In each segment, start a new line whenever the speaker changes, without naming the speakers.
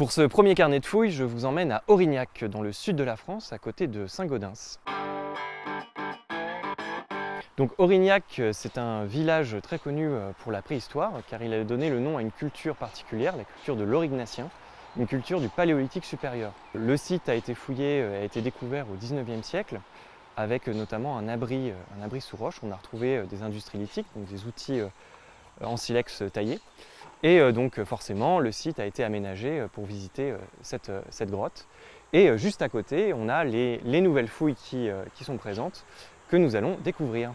Pour ce premier carnet de fouilles, je vous emmène à Aurignac, dans le sud de la France, à côté de Saint-Gaudens. Donc Aurignac, c'est un village très connu pour la préhistoire, car il a donné le nom à une culture particulière, la culture de l'Aurignacien, une culture du Paléolithique supérieur. Le site a été fouillé, a été découvert au XIXe siècle, avec notamment un abri sous roche. On a retrouvé des industries lithiques, donc des outils en silex taillés. Et donc forcément, le site a été aménagé pour visiter cette grotte. Et juste à côté, on a les nouvelles fouilles qui sont présentes, que nous allons découvrir.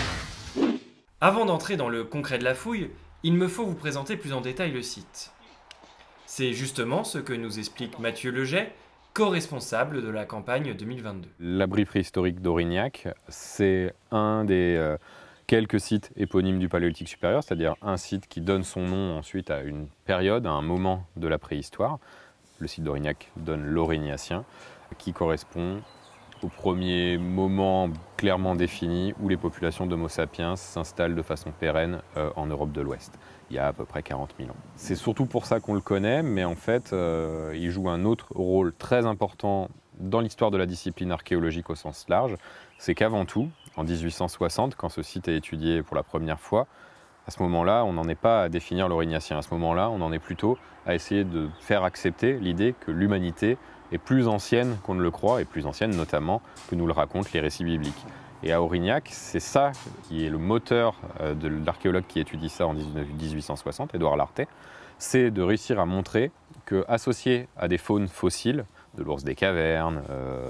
Avant d'entrer dans le concret de la fouille, il me faut vous présenter plus en détail le site. C'est justement ce que nous explique Mathieu Leget, co-responsable de la campagne 2022.
L'abri préhistorique d'Aurignac, c'est un des quelques sites éponymes du Paléolithique supérieur, c'est-à-dire un site qui donne son nom ensuite à une période, à un moment de la préhistoire. Le site d'Aurignac donne l'Aurignacien, qui correspond au premier moment clairement défini où les populations d'Homo sapiens s'installent de façon pérenne en Europe de l'Ouest, il y a à peu près 40 000 ans. C'est surtout pour ça qu'on le connaît, mais en fait, il joue un autre rôle très important dans l'histoire de la discipline archéologique au sens large. C'est qu'avant tout, en 1860, quand ce site est étudié pour la première fois, à ce moment-là, on n'en est pas à définir l'Aurignacien. À ce moment-là, on en est plutôt à essayer de faire accepter l'idée que l'humanité est plus ancienne qu'on ne le croit, et plus ancienne notamment que nous le racontent les récits bibliques. Et à Aurignac, c'est ça qui est le moteur de l'archéologue qui étudie ça en 1860, Édouard Lartet, c'est de réussir à montrer qu'associé à des faunes fossiles, de l'ours des cavernes,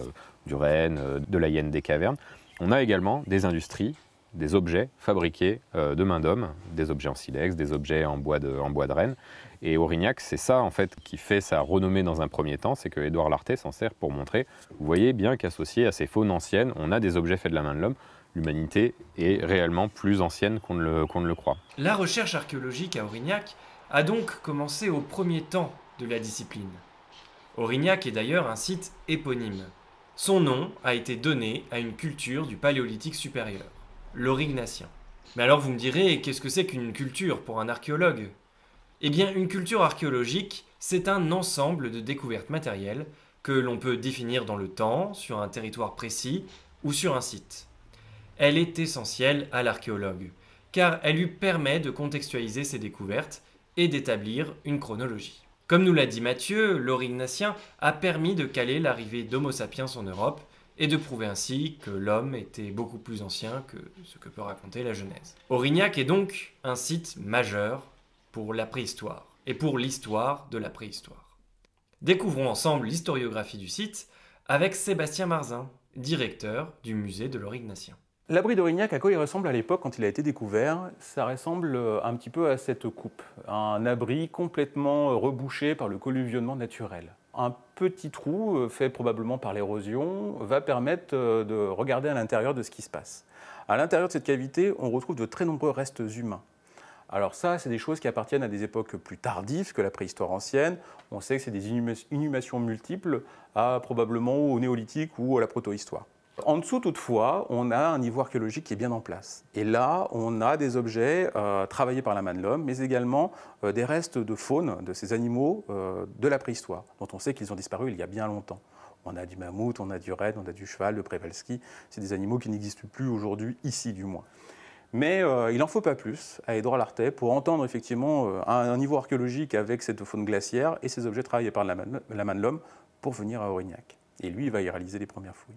du renne, de la hyène des cavernes, on a également des industries, des objets fabriqués de main d'homme, des objets en silex, des objets en bois de renne. Et Aurignac, c'est ça en fait qui fait sa renommée dans un premier temps, c'est que Édouard Lartet s'en sert pour montrer, vous voyez bien qu'associé à ces faunes anciennes, on a des objets faits de la main de l'homme. L'humanité est réellement plus ancienne qu'on ne le croit.
La recherche archéologique à Aurignac a donc commencé au premier temps de la discipline. Aurignac est d'ailleurs un site éponyme. Son nom a été donné à une culture du Paléolithique supérieur, l'Aurignacien. Mais alors vous me direz, qu'est-ce que c'est qu'une culture pour un archéologue ? Eh bien, une culture archéologique, c'est un ensemble de découvertes matérielles que l'on peut définir dans le temps, sur un territoire précis ou sur un site. Elle est essentielle à l'archéologue, car elle lui permet de contextualiser ses découvertes et d'établir une chronologie. Comme nous l'a dit Mathieu, l'Aurignacien a permis de caler l'arrivée d'Homo sapiens en Europe et de prouver ainsi que l'homme était beaucoup plus ancien que ce que peut raconter la Genèse. Aurignac est donc un site majeur pour la préhistoire et pour l'histoire de la préhistoire. Découvrons ensemble l'historiographie du site avec Sébastien Marzin, directeur du musée de l'Aurignacien.
L'abri d'Aurignac, à quoi il ressemble à l'époque quand il a été découvert? Ça ressemble un petit peu à cette coupe, un abri complètement rebouché par le colluvionnement naturel. Un petit trou, fait probablement par l'érosion, va permettre de regarder à l'intérieur de ce qui se passe. À l'intérieur de cette cavité, on retrouve de très nombreux restes humains. Alors ça, c'est des choses qui appartiennent à des époques plus tardives que la préhistoire ancienne. On sait que c'est des inhumations multiples, probablement au néolithique ou à la protohistoire. En dessous, toutefois, on a un niveau archéologique qui est bien en place. Et là, on a des objets travaillés par la main de l'homme, mais également des restes de faune, de ces animaux de la préhistoire, dont on sait qu'ils ont disparu il y a bien longtemps. On a du mammouth, on a du renne, on a du cheval, le Przewalski. C'est des animaux qui n'existent plus aujourd'hui, ici du moins. Mais il n'en faut pas plus à Édouard Lartet pour entendre effectivement un niveau archéologique avec cette faune glaciaire et ces objets travaillés par la main de l'homme pour venir à Aurignac. Et lui, il va y réaliser les premières fouilles.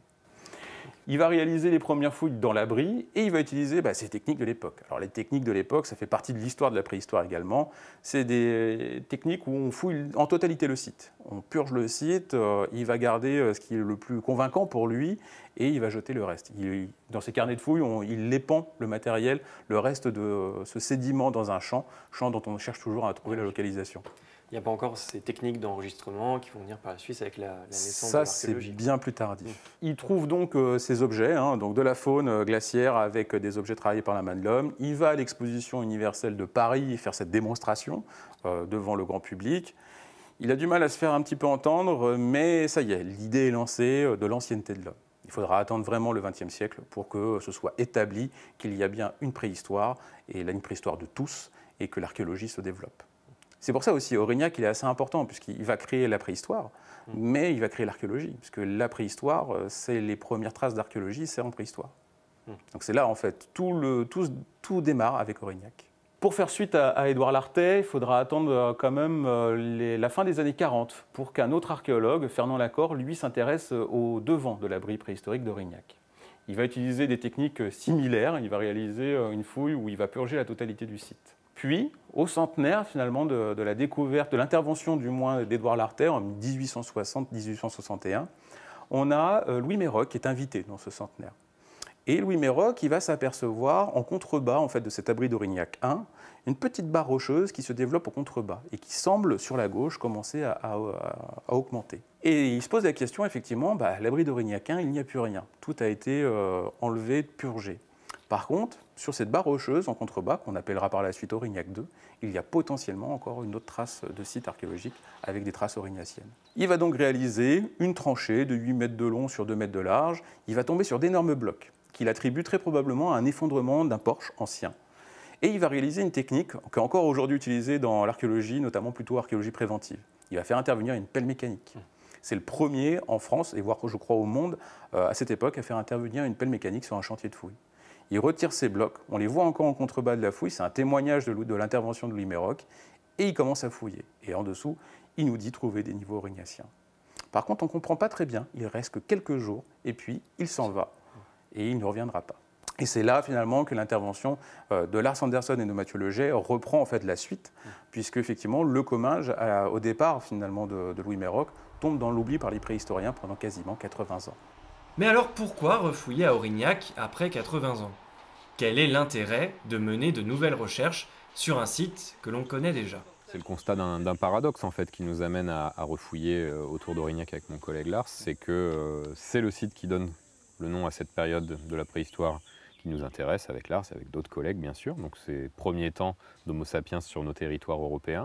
Il va réaliser les premières fouilles dans l'abri et il va utiliser ces techniques de l'époque. Alors les techniques de l'époque, ça fait partie de l'histoire de la préhistoire également. C'est des techniques où on fouille en totalité le site. On purge le site, il va garder ce qui est le plus convaincant pour lui et il va jeter le reste. Dans ses carnets de fouilles, il épand le matériel, le reste de ce sédiment dans un champ dont on cherche toujours à trouver la localisation.
Il n'y a pas encore ces techniques d'enregistrement qui vont venir par la suite avec la naissance de
l'archéologie.
l'archéologie.
Ça, c'est bien plus tardif. Il trouve donc ces objets, donc de la faune glaciaire avec des objets travaillés par la main de l'homme. Il va à l'exposition universelle de Paris faire cette démonstration devant le grand public. Il a du mal à se faire un petit peu entendre, mais ça y est, l'idée est lancée de l'ancienneté de l'homme. Il faudra attendre vraiment le XXe siècle pour que ce soit établi qu'il y a bien une préhistoire, et là une préhistoire de tous, et que l'archéologie se développe. C'est pour ça aussi, Aurignac, il est assez important, puisqu'il va créer la préhistoire, mais il va créer l'archéologie, puisque la préhistoire, c'est les premières traces d'archéologie, c'est en préhistoire. Donc c'est là, en fait, tout démarre avec Aurignac. Pour faire suite à Édouard Lartet, il faudra attendre quand même la fin des années 40 pour qu'un autre archéologue, Fernand Lacor, lui s'intéresse au devant de l'abri préhistorique d'Aurignac. Il va utiliser des techniques similaires, il va réaliser une fouille où il va purger la totalité du site. Puis, au centenaire finalement de la découverte, de l'intervention du moins d'Édouard Lartet en 1860-1861, on a Louis Méroc qui est invité dans ce centenaire. Et Louis Méroc, il va s'apercevoir en contrebas en fait, de cet abri d'Aurignac 1, une petite barre rocheuse qui se développe au contrebas et qui semble, sur la gauche, commencer à augmenter. Et il se pose la question, effectivement, l'abri d'Aurignac 1, il n'y a plus rien. Tout a été enlevé, purgé. Par contre, sur cette barre rocheuse en contrebas, qu'on appellera par la suite Aurignac 2, il y a potentiellement encore une autre trace de site archéologique avec des traces aurignacien. Il va donc réaliser une tranchée de 8 mètres de long sur 2 mètres de large. Il va tomber sur d'énormes blocs qu'il attribue très probablement à un effondrement d'un porche ancien. Et il va réaliser une technique qui est encore aujourd'hui utilisée dans l'archéologie, notamment plutôt archéologie préventive. Il va faire intervenir une pelle mécanique. C'est le premier en France, et voire je crois au monde, à cette époque, à faire intervenir une pelle mécanique sur un chantier de fouille. Il retire ces blocs, on les voit encore en contrebas de la fouille, c'est un témoignage de l'intervention de Louis Méroc, et il commence à fouiller. Et en dessous, il nous dit trouver des niveaux aurignaciens. Par contre, on ne comprend pas très bien, il reste que quelques jours, et puis il s'en va, et il ne reviendra pas. Et c'est là, finalement, que l'intervention de Lars Anderson et de Mathieu Leget reprend en fait la suite, puisque, effectivement, le Comminges, au départ, finalement, de Louis Méroc, tombe dans l'oubli par les préhistoriens pendant quasiment 80 ans.
Mais alors pourquoi refouiller à Aurignac après 80 ans? Quel est l'intérêt de mener de nouvelles recherches sur un site que l'on connaît déjà?
C'est le constat d'un paradoxe en fait qui nous amène à refouiller autour d'Aurignac avec mon collègue Lars, c'est que c'est le site qui donne le nom à cette période de la préhistoire qui nous intéresse avec Lars et avec d'autres collègues bien sûr, donc ces premiers temps d'Homo sapiens sur nos territoires européens.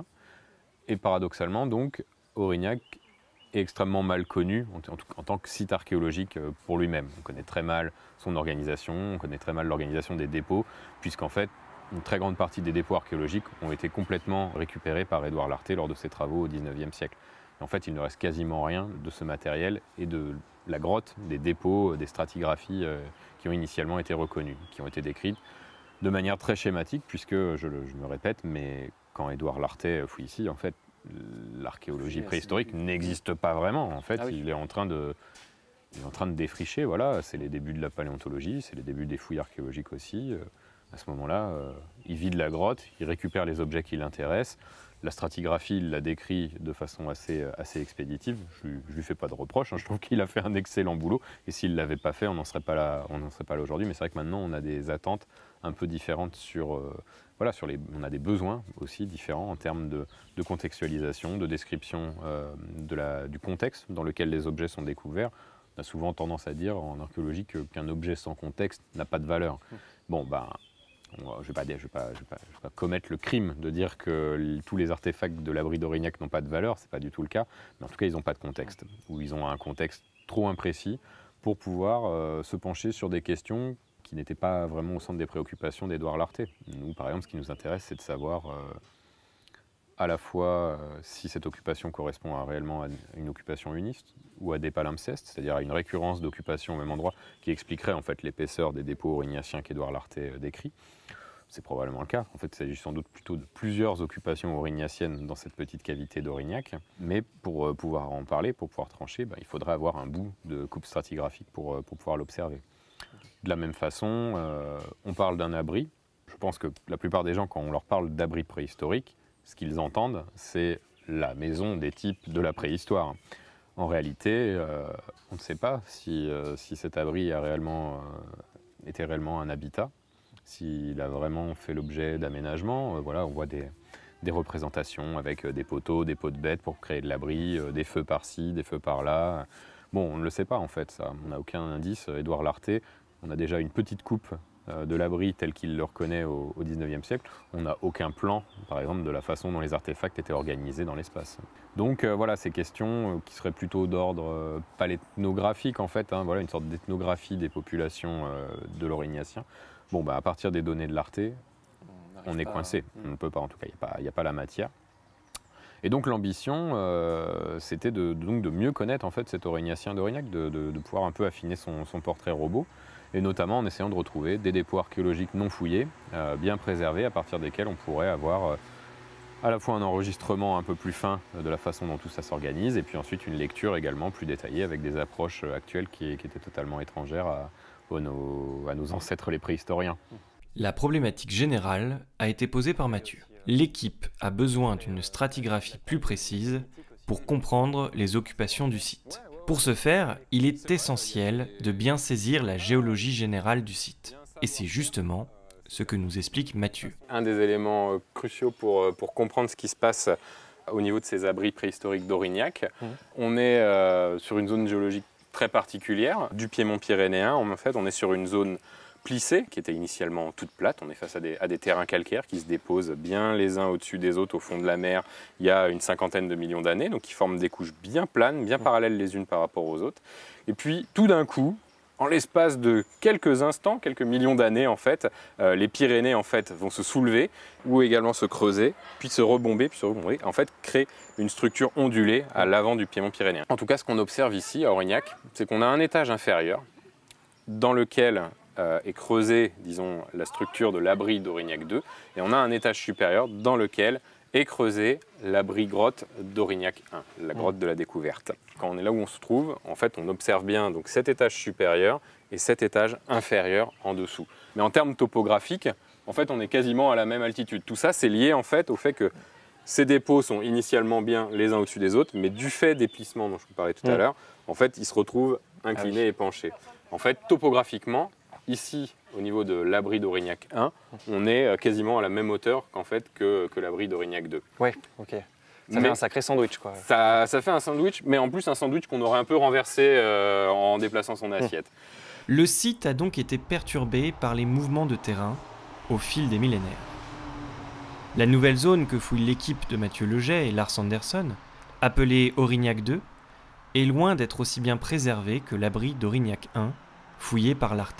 Et paradoxalement donc, Aurignac est extrêmement mal connu en tant que site archéologique pour lui-même. On connaît très mal son organisation, on connaît très mal l'organisation des dépôts, puisqu'en fait, une très grande partie des dépôts archéologiques ont été complètement récupérés par Édouard Lartet lors de ses travaux au XIXe siècle. Et en fait, il ne reste quasiment rien de ce matériel et de la grotte, des dépôts, des stratigraphies qui ont initialement été reconnues, qui ont été décrites de manière très schématique, puisque, je me répète, mais quand Édouard Lartet fouille ici, en fait, l'archéologie préhistorique n'existe pas vraiment. En fait, il est en train de défricher. Voilà, c'est les débuts de la paléontologie, c'est les débuts des fouilles archéologiques aussi. À ce moment-là, il vide la grotte, il récupère les objets qui l'intéressent. La stratigraphie, il la décrit de façon assez expéditive. Je lui fais pas de reproche. Je trouve qu'il a fait un excellent boulot. Et s'il l'avait pas fait, on n'en serait pas là aujourd'hui. Mais c'est vrai que maintenant, on a des attentes un peu différentes sur on a des besoins aussi différents en termes de contextualisation, de description du contexte dans lequel les objets sont découverts. On a souvent tendance à dire en archéologie qu'un objet sans contexte n'a pas de valeur. Bon, je ne vais pas commettre le crime de dire que tous les artefacts de l'abri d'Aurignac n'ont pas de valeur, ce n'est pas du tout le cas, mais en tout cas ils n'ont pas de contexte, ou ils ont un contexte trop imprécis pour pouvoir se pencher sur des questions qui n'étaient pas vraiment au centre des préoccupations d'Édouard Lartet. Nous, par exemple, ce qui nous intéresse, c'est de savoir à la fois si cette occupation correspond réellement à une occupation uniste ou à des palimpsestes, c'est-à-dire à une récurrence d'occupation au même endroit qui expliquerait en fait l'épaisseur des dépôts aurignaciens qu'Édouard Lartet décrit. C'est probablement le cas. En fait, il s'agit sans doute plutôt de plusieurs occupations aurignaciennes dans cette petite cavité d'Aurignac. Mais pour pouvoir en parler, pour pouvoir trancher, il faudrait avoir un bout de coupe stratigraphique pour pouvoir l'observer. De la même façon, on parle d'un abri. Je pense que la plupart des gens, quand on leur parle d'abri préhistorique, ce qu'ils entendent, c'est la maison des types de la préhistoire. En réalité, on ne sait pas si cet abri était réellement un habitat, s'il a vraiment fait l'objet d'aménagements. Voilà, on voit des représentations avec des poteaux, des pots de bêtes pour créer de l'abri, des feux par-ci, des feux par-là. Bon, on ne le sait pas en fait, ça. On n'a aucun indice. Édouard Lartet, on a déjà une petite coupe de l'abri tel qu'il le reconnaît au XIXe siècle. On n'a aucun plan, par exemple, de la façon dont les artefacts étaient organisés dans l'espace. Donc voilà, ces questions qui seraient plutôt d'ordre paléthnographique en fait, voilà, une sorte d'ethnographie des populations de l'Aurignacien. Bon, à partir des données de Lartet, on est coincé. On ne peut pas, en tout cas, il n'y a pas la matière. Et donc l'ambition, c'était de mieux connaître en fait cet Aurignacien d'Aurignac, de pouvoir un peu affiner son portrait robot, et notamment en essayant de retrouver des dépôts archéologiques non fouillés, bien préservés, à partir desquels on pourrait avoir à la fois un enregistrement un peu plus fin de la façon dont tout ça s'organise, et puis ensuite une lecture également plus détaillée avec des approches actuelles qui étaient totalement étrangères à nos ancêtres les préhistoriens.
La problématique générale a été posée par Mathieu. L'équipe a besoin d'une stratigraphie plus précise pour comprendre les occupations du site. Pour ce faire, il est essentiel de bien saisir la géologie générale du site. Et c'est justement ce que nous explique Mathieu.
Un des éléments cruciaux pour comprendre ce qui se passe au niveau de ces abris préhistoriques d'Aurignac, on est sur une zone géologique très particulière du piémont pyrénéen. En fait, on est sur une zone plissée, qui était initialement toute plate. On est face à des terrains calcaires qui se déposent bien les uns au-dessus des autres au fond de la mer il y a une cinquantaine de millions d'années, donc qui forment des couches bien planes, bien parallèles les unes par rapport aux autres. Et puis, tout d'un coup, en l'espace de quelques instants, quelques millions d'années en fait, les Pyrénées en fait vont se soulever ou également se creuser, puis se rebomber, en fait créer une structure ondulée à l'avant du piémont pyrénéen. En tout cas, ce qu'on observe ici à Aurignac, c'est qu'on a un étage inférieur dans lequel est creusée, disons, la structure de l'abri d'Aurignac 2, et on a un étage supérieur dans lequel est creusé l'abri grotte d'Aurignac 1, la grotte de la découverte. Quand on est là où on se trouve, en fait, on observe bien donc, cet étage supérieur et cet étage inférieur en dessous. Mais en termes topographiques, en fait, on est quasiment à la même altitude. Tout ça, c'est lié en fait au fait que ces dépôts sont initialement bien les uns au-dessus des autres, mais du fait des plissements dont je vous parlais tout à l'heure, en fait, ils se retrouvent inclinés et penchés. En fait, topographiquement, ici, au niveau de l'abri d'Aurignac 1, on est quasiment à la même hauteur qu'en fait que l'abri d'Aurignac 2.
Ouais, ok. Ça fait un sacré sandwich, quoi.
Ça fait un sandwich, mais en plus un sandwich qu'on aurait un peu renversé en déplaçant son assiette.
Le site a donc été perturbé par les mouvements de terrain au fil des millénaires. La nouvelle zone que fouille l'équipe de Mathieu Leget et Lars Anderson, appelée Aurignac 2, est loin d'être aussi bien préservée que l'abri d'Aurignac 1, fouillé par l'Arte.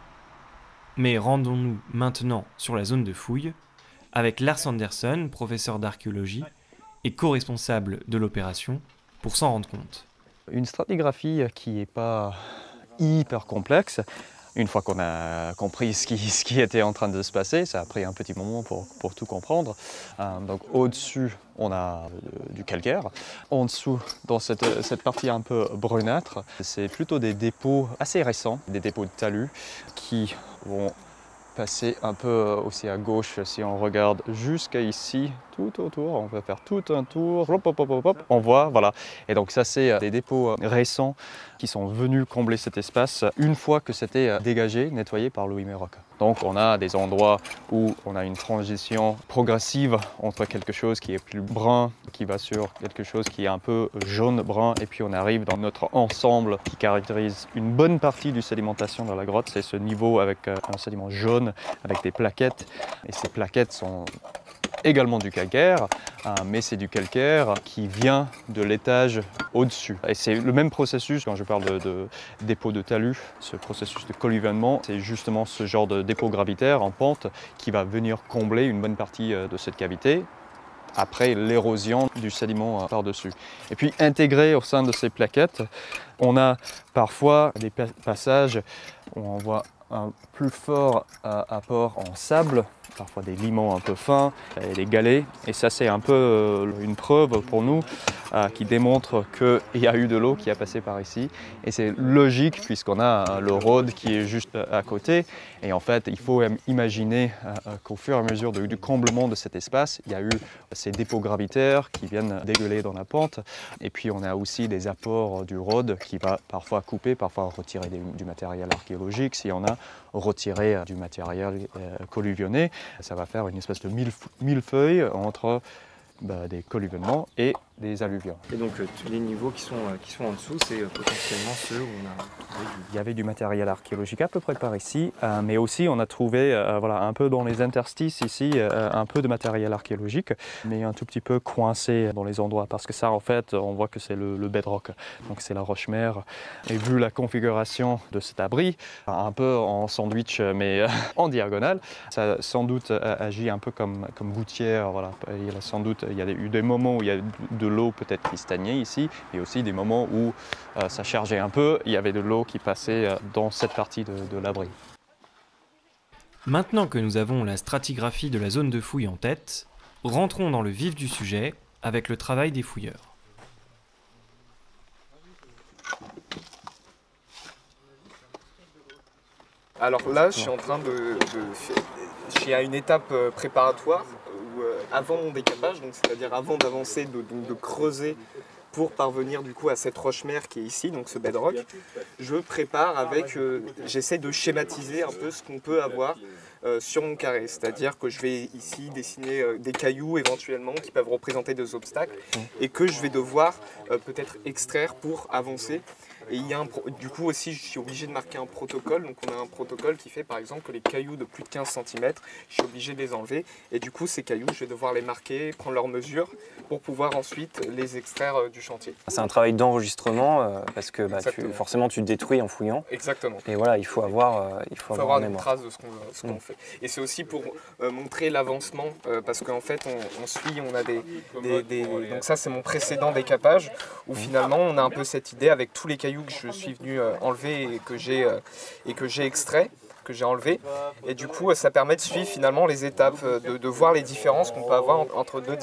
Mais rendons-nous maintenant sur la zone de fouille, avec Lars Anderson, professeur d'archéologie, et co-responsable de l'opération, pour s'en rendre compte.
Une stratigraphie qui n'est pas hyper complexe, une fois qu'on a compris ce qui était en train de se passer, ça a pris un petit moment pour tout comprendre. Donc au-dessus, on a du calcaire. En dessous, dans cette partie un peu brunâtre, c'est plutôt des dépôts assez récents, des dépôts de talus qui vont passer un peu aussi à gauche si on regarde jusqu'à ici, tout autour, on peut faire tout un tour, hop, hop, hop, hop, hop, on voit, voilà. Et donc ça c'est des dépôts récents qui sont venus combler cet espace une fois que c'était dégagé, nettoyé par Louis Méroc. Donc on a des endroits où on a une transition progressive entre quelque chose qui est plus brun, qui va sur quelque chose qui est un peu jaune-brun, et puis on arrive dans notre ensemble qui caractérise une bonne partie du sédimentation dans la grotte, c'est ce niveau avec un sédiment jaune, avec des plaquettes, et ces plaquettes sont également du calcaire, mais c'est du calcaire qui vient de l'étage au-dessus. Et c'est le même processus quand je parle de dépôt de talus, ce processus de colluvionnement, c'est justement ce genre de dépôt gravitaire en pente qui va venir combler une bonne partie de cette cavité après l'érosion du sédiment par-dessus. Et puis intégré au sein de ces plaquettes, on a parfois des passages où on voit un plus fort apport en sable, parfois des limons un peu fins et des galets. Et ça c'est un peu une preuve pour nous qui démontre qu'il y a eu de l'eau qui a passé par ici. Et c'est logique puisqu'on a le Rhône qui est juste à côté. Et en fait il faut imaginer qu'au fur et à mesure du comblement de cet espace, il y a eu ces dépôts gravitaires qui viennent dégueuler dans la pente. Et puis on a aussi des apports du Rhône qui va parfois couper, parfois retirer du matériel archéologique. Si on a retiré du matériel colluvionné, ça va faire une espèce de millefeuille entre des colluvionnements et des alluvions.
Et donc tous les niveaux qui sont en dessous, c'est potentiellement ceux où on a trouvé
Il y avait du matériel archéologique à peu près par ici, mais aussi on a trouvé voilà, un peu dans les interstices ici, un peu de matériel archéologique, mais un tout petit peu coincé dans les endroits, parce que ça en fait, on voit que c'est le bedrock, donc c'est la roche-mère. Et vu la configuration de cet abri, un peu en sandwich, mais en diagonale, ça sans doute agit un peu comme gouttière. Voilà. Il y a eu des moments où il y a de l'eau peut-être qui stagnait ici, et aussi des moments où ça chargeait un peu, il y avait de l'eau qui passait dans cette partie de l'abri.
Maintenant que nous avons la stratigraphie de la zone de fouille en tête, rentrons dans le vif du sujet avec le travail des fouilleurs.
Alors là, je suis en train je suis à une étape préparatoire où, avant mon décapage, donc c'est-à-dire avant d'avancer, de creuser pour parvenir du coup à cette roche-mère qui est ici, donc ce bedrock, je prépare avec, j'essaie de schématiser un peu ce qu'on peut avoir sur mon carré. C'est-à-dire que je vais ici dessiner des cailloux éventuellement qui peuvent représenter des obstacles et que je vais devoir peut-être extraire pour avancer. Et il y a du coup aussi, je suis obligé de marquer un protocole. Donc on a un protocole qui fait par exemple que les cailloux de plus de 15 cm, je suis obligé de les enlever. Et du coup, ces cailloux, je vais devoir les marquer, prendre leurs mesures pour pouvoir ensuite les extraire du chantier.
C'est un travail d'enregistrement parce que forcément tu détruis en fouillant.
Exactement.
Et voilà, il faut avoir
une trace de ce qu'on fait. Et c'est aussi pour montrer l'avancement parce qu'en fait on a donc ça c'est mon précédent décapage où finalement on a un peu cette idée avec tous les cailloux que je suis venu enlever et que j'ai extrait, que j'ai enlevé, et du coup ça permet de suivre finalement les étapes, de voir les différences qu'on peut avoir entre deux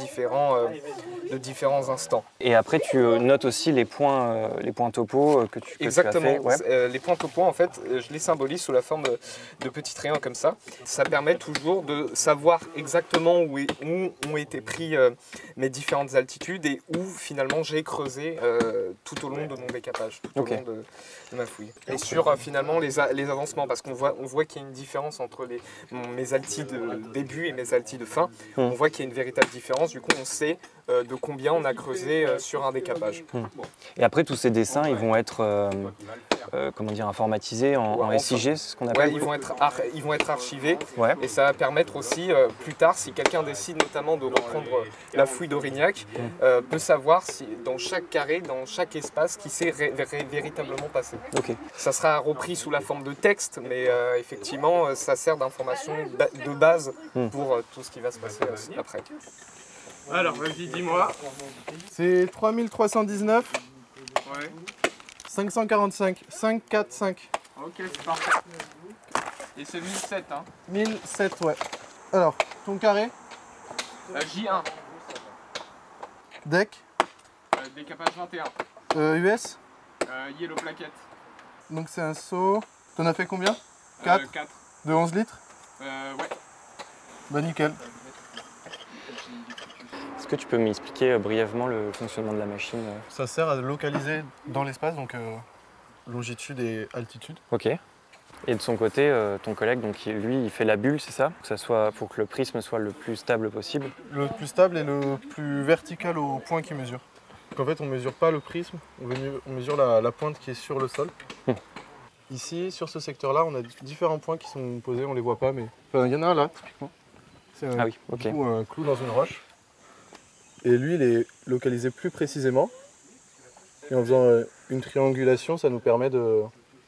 différents instants.
Et après tu notes aussi les points topo que tu as fait.
Ouais. Les points topo en fait je les symbolise sous la forme de petits rayons comme ça. Ça permet toujours de savoir exactement où ont été pris mes différentes altitudes et où finalement j'ai creusé tout au long de mon décapage, tout au long de ma fouille. Et sur finalement les avancements, parce qu'on voit qu'il y a une différence entre mes altis de début et mes altis de fin. On voit qu'il y a une véritable différence, du coup on sait de combien on a creusé sur un décapage.
Et après tous ces dessins ils vont être informatisés en SIG, c'est ce qu'on appelle.
Ouais, ils vont être archivés et ça va permettre aussi plus tard, si quelqu'un décide notamment de reprendre la fouille d'Aurignac, peut savoir si dans chaque carré, dans chaque espace, qui s'est véritablement passé. Ça sera repris sous la forme de texte, mais effectivement ça sert d'information de base pour tout ce qui va se passer après.
Alors, vas-y, dis-moi. C'est 3319. Ouais. 545. 545. Ok, c'est parfait. Et c'est 1007, hein. 1007, ouais. Alors, ton carré
J1.
Deck
Décapage 21.
US
Yellow plaquette.
Donc c'est un seau. T'en as fait combien 4
4.
De 11 litres
Ouais.
Bah nickel.
Est-ce que tu peux m'expliquer brièvement le fonctionnement de la machine
Ça sert à localiser dans l'espace, donc longitude et altitude.
Ok. Et de son côté, ton collègue, donc lui, il fait la bulle, c'est ça? Pour que le prisme soit le plus stable possible?
Le plus stable et le plus vertical au point qu'il mesure. Donc en fait, on ne mesure pas le prisme, on mesure la pointe qui est sur le sol. Ici, sur ce secteur-là, on a différents points qui sont posés, on ne les voit pas, mais... Enfin, il y en a un là, typiquement. C'est un clou dans une roche. Et lui, il est localisé plus précisément. Et en faisant une triangulation, ça nous permet de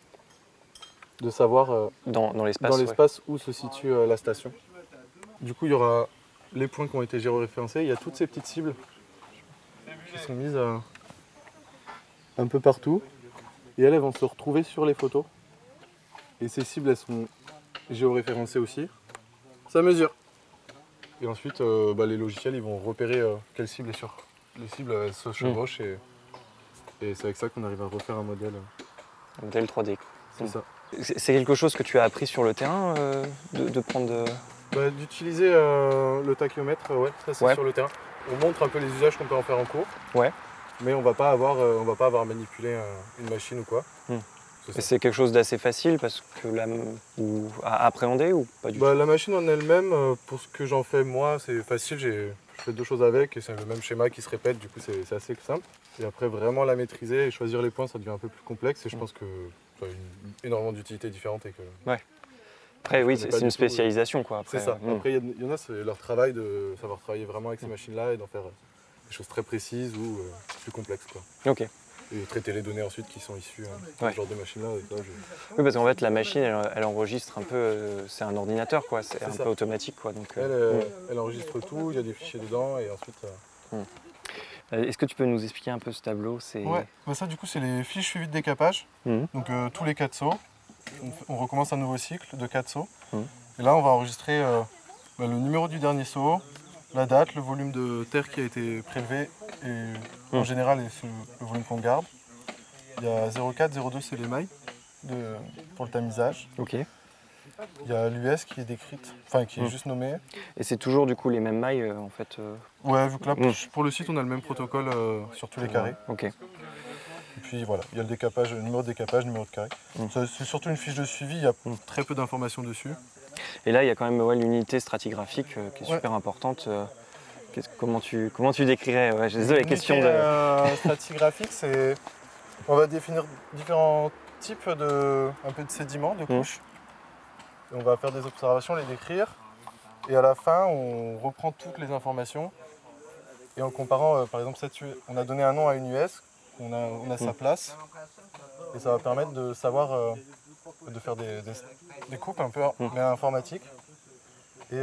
savoir
dans l'espace
où se situe la station. Du coup, il y aura les points qui ont été géoréférencés. Il y a toutes ces petites cibles qui sont mises un peu partout. Et elles vont se retrouver sur les photos. Et ces cibles, elles sont géoréférencées aussi. Ça mesure. Et ensuite, les logiciels, ils vont repérer quelle cible est sur. Les cibles, elles se chevauchent et c'est avec ça qu'on arrive à refaire un modèle.
Un modèle 3D.
C'est ça.
C'est quelque chose que tu as appris sur le terrain, de prendre...
D'utiliser le tachyomètre, c'est sur le terrain. On montre un peu les usages qu'on peut en faire en cours. Ouais. Mais on va pas avoir manipulé une machine ou quoi.
C'est quelque chose d'assez facile parce que à appréhender ou pas du tout?
La machine en elle-même, pour ce que j'en fais moi, c'est facile. Tu fais 2 choses avec et c'est le même schéma qui se répète, du coup c'est assez simple. Et après vraiment la maîtriser et choisir les points, ça devient un peu plus complexe et je pense que tu as énormément d'utilités différentes. Et que
après oui, c'est une spécialisation quoi.
C'est ça. Après il y en a, c'est leur travail de savoir travailler vraiment avec ces machines-là et d'en faire des choses très précises ou plus complexes, quoi.
Ok.
Et traiter les données ensuite qui sont issues de ce genre de machine-là.
Oui, parce qu'en fait, la machine, elle enregistre un peu, c'est un ordinateur, quoi, c'est un peu automatique, quoi. Donc,
elle enregistre tout, il y a des fichiers dedans, et ensuite...
Est-ce que tu peux nous expliquer un peu ce tableau?
Ouais, bah ça du coup, c'est les fiches suivies de décapage. Donc tous les 4 sauts, on recommence un nouveau cycle de 4 sauts. Et là, on va enregistrer le numéro du dernier saut, la date, le volume de terre qui a été prélevé, et en général, le volume qu'on garde. Il y a 0,4, 0,2, c'est les mailles pour le tamisage.
Ok.
Il y a l'US qui est décrite, enfin qui est juste nommée.
Et c'est toujours du coup les mêmes mailles en fait
Ouais, vu que là, pour le site, on a le même protocole sur tous les carrés.
Ok.
Et puis voilà, il y a le décapage, le numéro de décapage, numéro de carré. C'est surtout une fiche de suivi, il y a très peu d'informations dessus.
Et là, il y a quand même l'unité stratigraphique qui est super importante. Comment tu décrirais désolé, la question de...
stratigraphique, c'est... On va définir différents types de sédiments, de couches. Et on va faire des observations, les décrire. Et à la fin, on reprend toutes les informations. Et en comparant, par exemple, on a donné un nom à une US, on a sa place. Et ça va permettre de savoir, de faire des coupes un peu mais informatiques. Et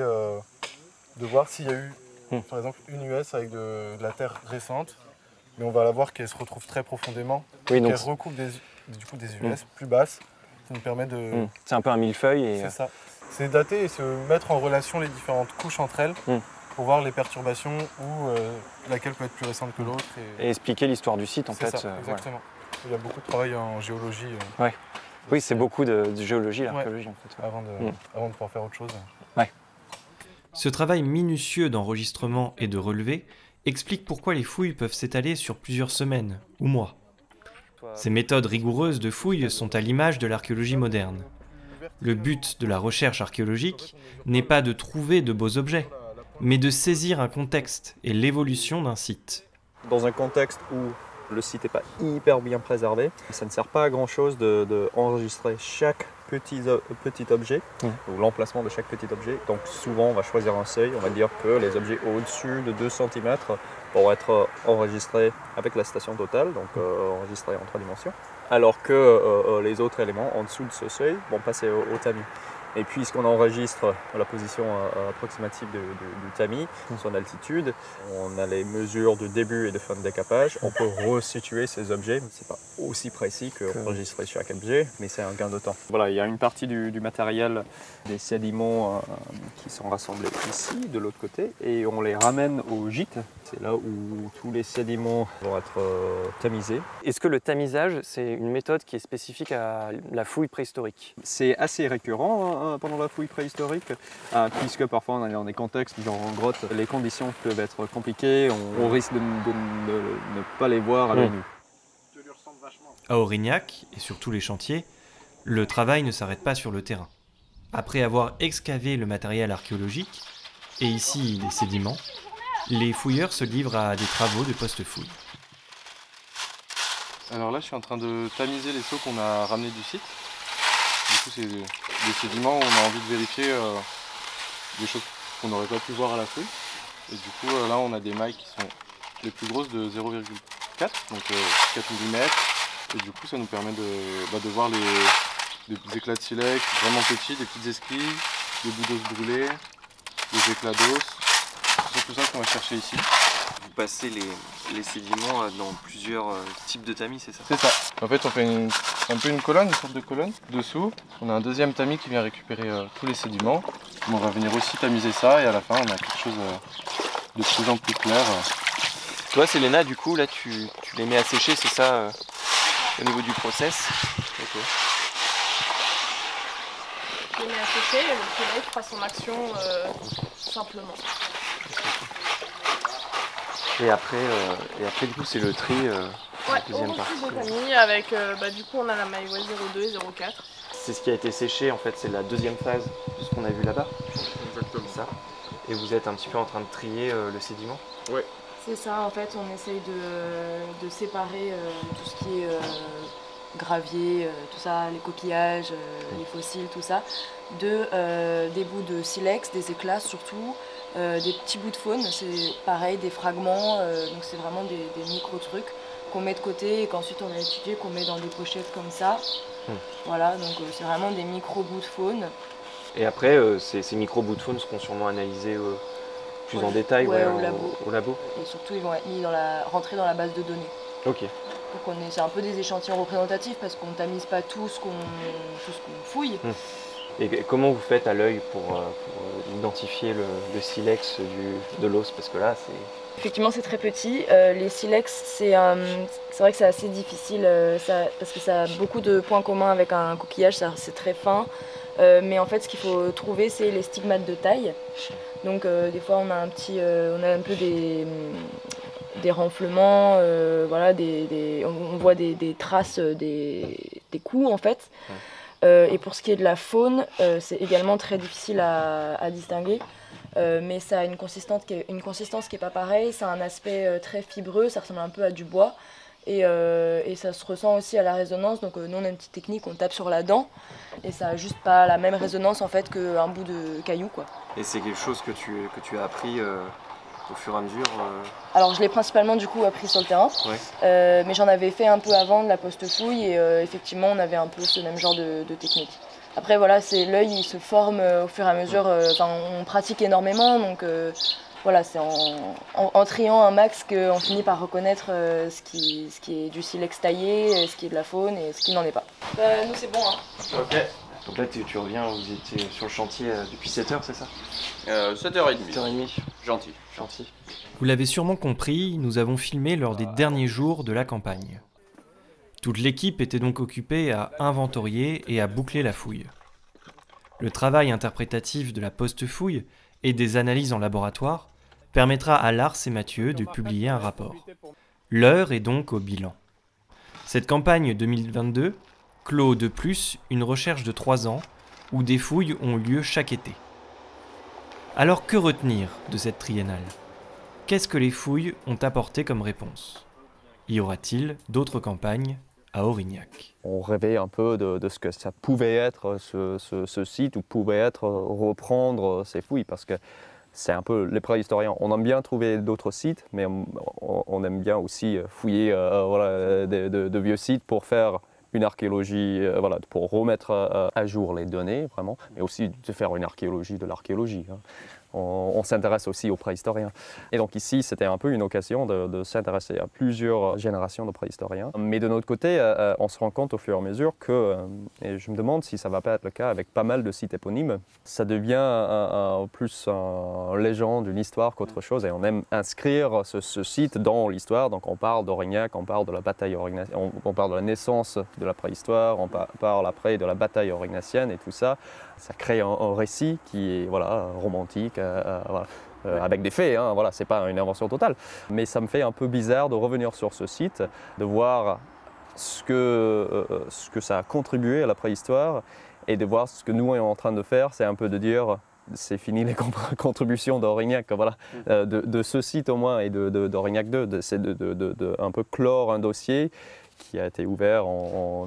de voir s'il y a eu, par exemple, une US avec de la terre récente. Mais on va la voir qu'elle se retrouve très profondément. Oui, qu'elle recoupe des US plus basses. Ça nous permet de...
C'est un peu un millefeuille. Et...
C'est ça. C'est dater et se mettre en relation les différentes couches entre elles pour voir les perturbations ou laquelle peut être plus récente que l'autre.
Et expliquer l'histoire du site en fait.
Ça, exactement. Voilà. Il y a beaucoup de travail en géologie.
Oui, c'est beaucoup de géologie, l'archéologie en fait.
Avant de pouvoir faire autre chose.
Ce travail minutieux d'enregistrement et de relevé explique pourquoi les fouilles peuvent s'étaler sur plusieurs semaines ou mois. Ces méthodes rigoureuses de fouilles sont à l'image de l'archéologie moderne. Le but de la recherche archéologique n'est pas de trouver de beaux objets, mais de saisir un contexte et l'évolution d'un site.
Dans un contexte où le site n'est pas hyper bien préservé, ça ne sert pas à grand chose d'enregistrer chaque petit objet, ou l'emplacement de chaque petit objet. Donc souvent on va choisir un seuil, on va dire que les objets au-dessus de 2 cm vont être enregistrés avec la station totale, donc enregistrés en 3 dimensions, alors que les autres éléments en dessous de ce seuil vont passer au tamis. Et puisqu'on enregistre la position approximative du tamis, son altitude, on a les mesures de début et de fin de décapage, on peut resituer ces objets. Ce n'est pas aussi précis qu'enregistrer chaque objet, mais c'est un gain de temps. Voilà, il y a une partie du matériel, des sédiments qui sont rassemblés ici, de l'autre côté, et on les ramène au gîte. C'est là où tous les sédiments vont être tamisés.
Est-ce que le tamisage, c'est une méthode qui est spécifique à la fouille préhistorique?
C'est assez récurrent pendant la fouille préhistorique, puisque parfois on est dans des contextes, genre en grotte, les conditions peuvent être compliquées, on risque de ne pas les voir à l'œil nu.
À Aurignac, et sur tous les chantiers, le travail ne s'arrête pas sur le terrain. Après avoir excavé le matériel archéologique, et ici les sédiments, les fouilleurs se livrent à des travaux de post-fouille.
Alors là, je suis en train de tamiser les seaux qu'on a ramenés du site. Du coup, c'est des sédiments où on a envie de vérifier des choses qu'on n'aurait pas pu voir à la fouille. Et du coup, là, on a des mailles qui sont les plus grosses de 0,4, donc 4 mm. Et du coup, ça nous permet de voir des éclats de silex vraiment petits, des petites esquilles, des bouts d'os brûlés, des éclats d'os. C'est tout ça qu'on va chercher ici.
Vous passez les sédiments dans plusieurs types de tamis, c'est ça?
C'est ça. En fait, on fait un peu une colonne, une sorte de colonne. Dessous, on a un deuxième tamis qui vient récupérer tous les sédiments. On va venir aussi tamiser ça et à la fin, on a quelque chose de plus en plus clair.
Toi, Selena, du coup, là, tu les mets à sécher, c'est ça, au niveau du process? Okay.
Je les mets à sécher et le soleil fera son action simplement.
Et après, du coup, c'est le tri,
ouais, deuxième partie. De tamis avec, du coup, on a la maille 0,2 et 0,4.
C'est ce qui a été séché, en fait, c'est la deuxième phase de ce qu'on a vu là-bas.
Exactement.
Ça. et vous êtes un petit peu en train de trier le sédiment?
Ouais.
C'est ça, en fait, on essaye de séparer tout ce qui est gravier, tout ça, les coquillages, les fossiles, tout ça, des bouts de silex, des éclats surtout, des petits bouts de faune, c'est pareil, des fragments, donc c'est vraiment des micro-trucs qu'on met de côté et qu'ensuite on a étudié, qu'on met dans des pochettes comme ça. Voilà, donc c'est vraiment des micro-bouts de faune.
Et après, ces micro-bouts de faune seront sûrement analysés plus en détail au labo.
Et surtout, ils vont être mis rentrés dans la base de données.
Ok.
Donc c'est un peu des échantillons représentatifs parce qu'on ne tamise pas tout ce qu'on fouille.
Et comment vous faites à l'œil pour identifier le silex de l'os? Parce que là, c'est...
Effectivement, c'est très petit. Les silex, c'est vrai que c'est assez difficile parce que ça a beaucoup de points communs avec un coquillage, c'est très fin. Mais en fait, ce qu'il faut trouver, c'est les stigmates de taille. Donc des fois, on a un peu des renflements, voilà, on voit des traces des coups en fait. Et pour ce qui est de la faune, c'est également très difficile à distinguer. Mais ça a une consistance qui est pas pareille, ça a un aspect très fibreux, ça ressemble un peu à du bois. Et ça se ressent aussi à la résonance, donc nous on a une petite technique, on tape sur la dent et ça n'a juste pas la même résonance en fait qu'un bout de caillou quoi.
Et c'est quelque chose que tu as appris au fur et à mesure
Alors je l'ai principalement du coup appris sur le terrain, mais j'en avais fait un peu avant de la poste-fouille et effectivement on avait un peu ce même genre de technique. Après voilà, c'est l'œil il se forme au fur et à mesure, on pratique énormément donc voilà, c'est en triant un max qu'on finit par reconnaître ce qui est du silex taillé, ce qui est de la faune et ce qui n'en est pas. Nous c'est bon hein.
Ok. Donc là tu reviens, vous étiez sur le chantier depuis 7 heures, c'est ça?
7h30.
7h30.
Gentil.
Vous l'avez sûrement compris, nous avons filmé lors des derniers jours de la campagne. Toute l'équipe était donc occupée à inventorier et à boucler la fouille. Le travail interprétatif de la poste-fouille et des analyses en laboratoire permettra à Lars et Mathieu de publier un rapport. L'heure est donc au bilan. Cette campagne 2022 clôt de plus une recherche de 3 ans où des fouilles ont lieu chaque été. Alors que retenir de cette triennale? Qu'est-ce que les fouilles ont apporté comme réponse? Y aura-t-il d'autres campagnes à Aurignac?
On rêvait un peu de ce que ça pouvait être ce site, ou pouvait être reprendre ces fouilles, parce que c'est un peu les préhistoriens. On aime bien trouver d'autres sites, mais on aime bien aussi fouiller de vieux sites pour faire une archéologie, pour remettre à jour les données, vraiment, mais aussi de faire une archéologie de l'archéologie. On s'intéresse aussi aux préhistoriens. Et donc ici, c'était un peu une occasion de s'intéresser à plusieurs générations de préhistoriens. Mais de notre côté, on se rend compte au fur et à mesure que, et je me demande si ça ne va pas être le cas avec pas mal de sites éponymes, ça devient plus une légende, une histoire qu'autre chose. Et on aime inscrire ce site dans l'histoire. Donc on parle d'Aurignac, on parle de la bataille aurignacien, on parle de la naissance de la préhistoire, on parle après de la bataille aurignacien et tout ça. Ça crée un récit qui est romantique, avec des faits, c'est pas une invention totale. Mais ça me fait un peu bizarre de revenir sur ce site, de voir ce que ça a contribué à la préhistoire et de voir ce que nous on est en train de faire, c'est un peu de dire c'est fini les contributions d'Aurignac, de ce site au moins et d'Aurignac 2, c'est de un peu clore un dossier qui a été ouvert en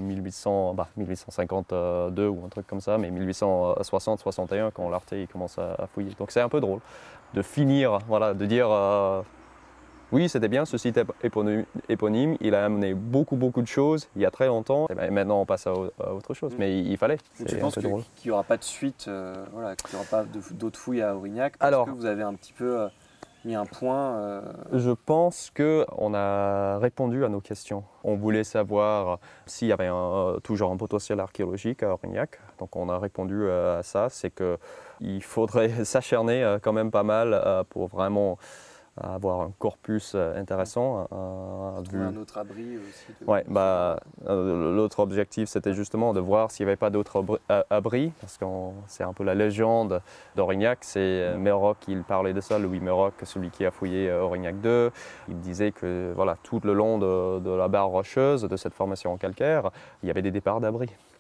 1852 ou un truc comme ça, mais 1860-61 quand l'Arte commence à fouiller. Donc c'est un peu drôle de finir, de dire oui c'était bien ce site éponyme, il a amené beaucoup de choses il y a très longtemps, et maintenant on passe à autre chose, mais il fallait.
Tu penses qu'il n'y aura pas de suite, qu'il n'y aura pas d'autres fouilles à Aurignac parce que vous avez un petit peu mis un point
Je pense qu'on a répondu à nos questions. On voulait savoir s'il y avait toujours un potentiel archéologique à Aurignac. Donc on a répondu à ça, c'est qu'il faudrait s'acharner quand même pas mal pour vraiment avoir un corpus intéressant.
Trouver un autre abri aussi.
Ouais, l'autre objectif c'était justement de voir s'il n'y avait pas d'autres abris, parce que c'est un peu la légende d'Aurignac, c'est Meroc, il parlait de ça, Louis Meroc, celui qui a fouillé Aurignac 2, il disait que tout le long de la barre rocheuse, de cette formation en calcaire, il y avait des départs d'abris.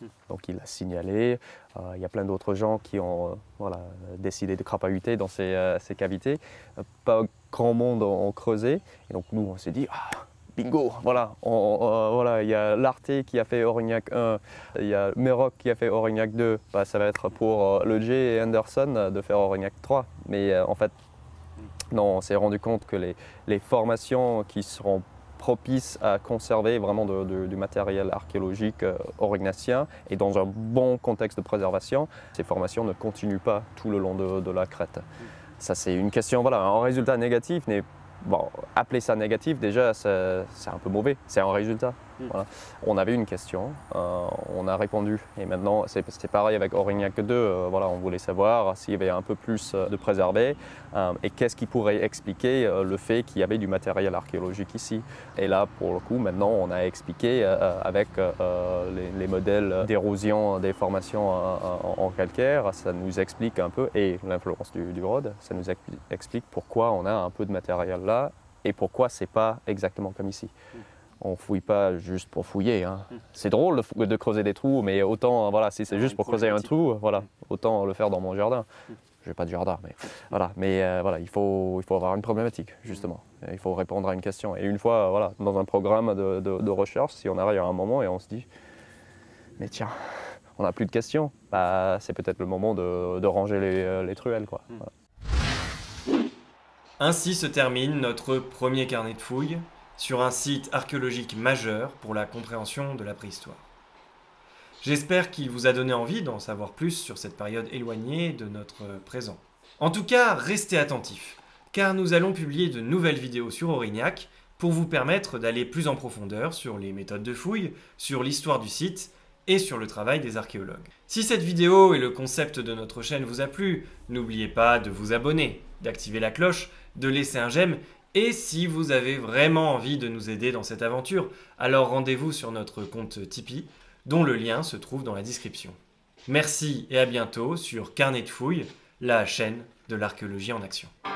Donc il l'a signalé. Il y a plein d'autres gens qui ont décidé de crapahuter dans ces cavités. Pas grand monde ont creusé. Et donc nous, on s'est dit, bingo, voilà, il y a l'Arte qui a fait Aurignac 1, il y a Méroc qui a fait Aurignac 2. Ça va être pour Le J et Anderson de faire Aurignac 3. Mais en fait, non, on s'est rendu compte que les formations qui seront propices à conserver vraiment du matériel archéologique aurignacien et dans un bon contexte de préservation, ces formations ne continuent pas tout le long de la crête. Ça, c'est une question, un résultat négatif, mais bon, appeler ça négatif, déjà, c'est un peu mauvais, c'est un résultat. Voilà. On avait une question, on a répondu, et maintenant, c'est pareil avec Aurignac 2, on voulait savoir s'il y avait un peu plus de préservé, et qu'est-ce qui pourrait expliquer le fait qu'il y avait du matériel archéologique ici. Et là, pour le coup, maintenant, on a expliqué avec les modèles d'érosion des formations en calcaire, ça nous explique un peu, et l'influence du rod, ça nous explique pourquoi on a un peu de matériel là, et pourquoi c'est pas exactement comme ici. On ne fouille pas juste pour fouiller. Hein. C'est drôle de creuser des trous, mais autant, si c'est juste pour creuser un trou, autant le faire dans mon jardin. Je n'ai pas de jardin, mais il faut avoir une problématique, justement. Il faut répondre à une question. Et une fois, dans un programme de recherche, si on arrive à un moment et on se dit, mais tiens, on n'a plus de questions, c'est peut-être le moment de ranger les truelles, quoi. Voilà.
Ainsi se termine notre premier carnet de fouilles sur un site archéologique majeur pour la compréhension de la préhistoire. J'espère qu'il vous a donné envie d'en savoir plus sur cette période éloignée de notre présent. En tout cas, restez attentifs, car nous allons publier de nouvelles vidéos sur Aurignac pour vous permettre d'aller plus en profondeur sur les méthodes de fouilles, sur l'histoire du site et sur le travail des archéologues. Si cette vidéo et le concept de notre chaîne vous a plu, n'oubliez pas de vous abonner, d'activer la cloche, de laisser un j'aime. Et si vous avez vraiment envie de nous aider dans cette aventure, alors rendez-vous sur notre compte Tipeee, dont le lien se trouve dans la description. Merci et à bientôt sur Carnet de fouilles, la chaîne de l'archéologie en action.